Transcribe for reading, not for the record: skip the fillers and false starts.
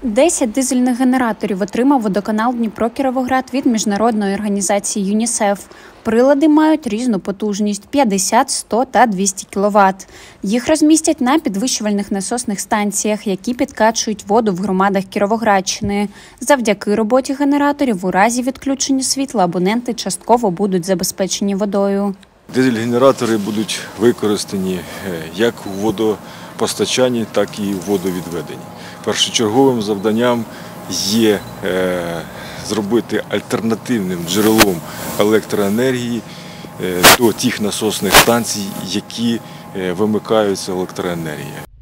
10 дизельних генераторів отримав водоканал Дніпро-Кіровоград від міжнародної організації ЮНІСЕФ. Прилади мають різну потужність – 50, 100 та 200 кВт. Їх розмістять на підвищувальних насосних станціях, які підкачують воду в громадах Кіровоградщини. Завдяки роботі генераторів у разі відключення світла абоненти частково будуть забезпечені водою. Дизель-генератори будуть використані як у водопостачанні, так і у водовідведенні. Першочерговим завданням є зробити альтернативним джерелом електроенергії до тих насосних станцій, які вимикаються електроенергією.